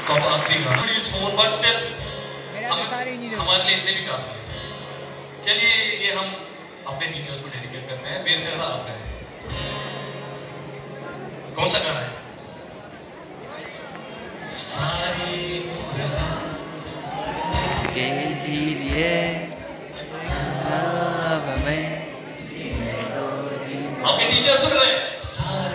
तो अब आखिरी गाना बट स्टिल हमारे लिए इतने भी काफी है। चलिए ये हम अपने टीचर्स को डेडिकेट करते हैं। मेरे से ज्यादा आप गाएं। कौन सा गाना है? सारी के लिए आपके टीचर सुन रहे हैं? सारी